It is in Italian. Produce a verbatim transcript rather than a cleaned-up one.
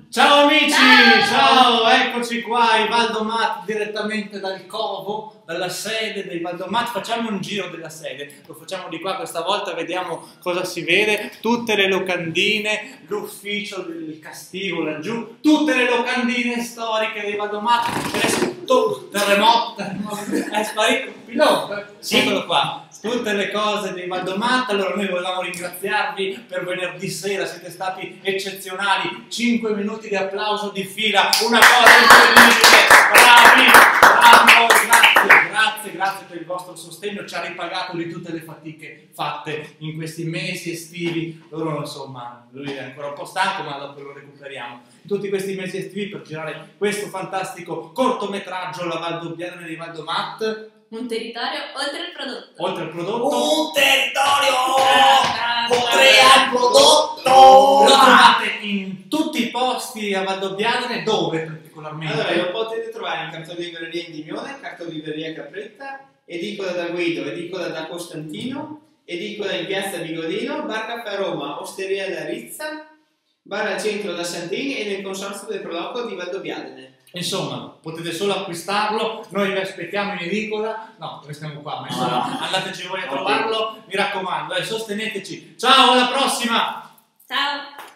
Ciao amici, Ciao! ciao, eccoci qua, i Valdomat direttamente dal covo, dalla sede dei Valdomat. Facciamo un giro della sede, lo facciamo di qua questa volta, vediamo cosa si vede, tutte le locandine, l'ufficio del castigo laggiù, tutte le locandine storiche dei Valdomat. Adesso tutto terremoto, terremoto, è sparito un pilota, sì, eccolo qua. Tutte le cose dei Valdomat. Allora noi volevamo ringraziarvi per venerdì sera, siete stati eccezionali, cinque minuti di applauso di fila, una cosa incredibile, bravi, bravo, grazie, grazie, grazie per il vostro sostegno, ci ha ripagato di tutte le fatiche fatte in questi mesi estivi. Loro insomma, lui è ancora un po' stanco ma dopo lo recuperiamo. Tutti questi mesi estivi per girare questo fantastico cortometraggio, La Valdobbiadene dei Valdomat. Un territorio oltre il prodotto. Oltre al prodotto. Un territorio oltre al prodotto. Lo trovate in tutti i posti a Valdobbiadene, dove particolarmente? Allora, lo potete trovare in cartolibreria Indimione, cartolibreria Capretta, edicola da Guido, edicola da Costantino, edicola in piazza Bigodino, bar Caffè Roma, osteria da Rizza, bar al centro da Santini e nel consorzio del Proloco di Valdobbiadene. Insomma, potete solo acquistarlo, noi vi aspettiamo in edicola, no, restiamo qua, ma insomma, andateci voi a trovarlo, mi raccomando, eh, sosteneteci. Ciao, alla prossima! Ciao!